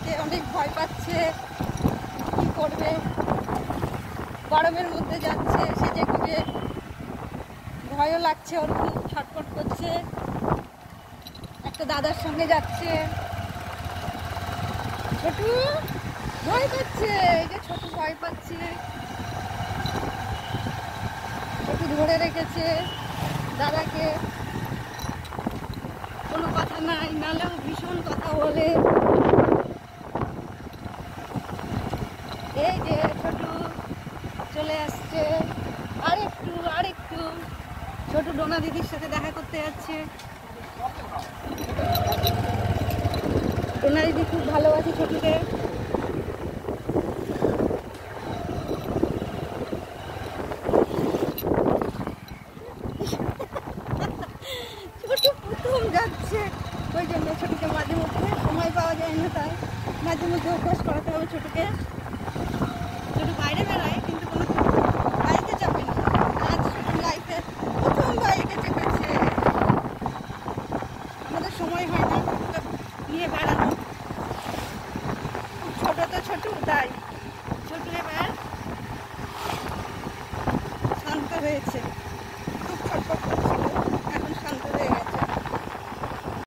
যাচ্ছে, অনেক ভয় পাচ্ছে, কি করবে, গরমের মধ্যে যাচ্ছে সেজে গুজে, ভয়ও লাগছে, ওর খুব ছটফট করছে। একটা দাদার সঙ্গে যাচ্ছে। ছোটু ভয় পাচ্ছে, এই যে ছোটু ভয় পাচ্ছে, ছোটু ধরে রেখেছে দাদাকে, কোনো কথা নাই, নালেও ভীষণ কথা বলে। এই যে ছোটু চলে আসছে, আরেকটু ছোটু ডোনা দিদির সাথে দেখা করতে যাচ্ছে। ডোনা দিদি খুব ভালোবাসে ছোটুকে। ছোটু প্রথম যাচ্ছে, ওই জন্য ছোটুকে মাঝে মধ্যে সময় পাওয়া যায় না, তাই মাঝে মধ্যে অভ্যাস করাতে হবে ছোটুকে। ছোটু বাইরে বেড়ায়।